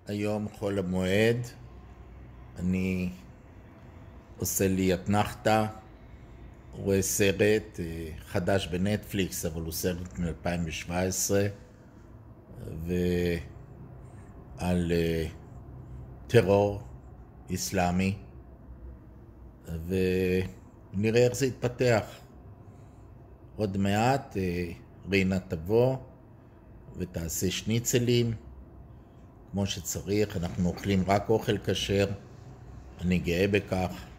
היום חול המועד, אני עושה לי אתנחתא, רואה סרט חדש בנטפליקס, אבל הוא סרט מ-2017 ועל טרור איסלאמי, ונראה איך זה יתפתח. עוד מעט רינה תבוא ותעשה שניצלים כמו שצריך. אנחנו אוכלים רק אוכל כשר, אני גאה בכך.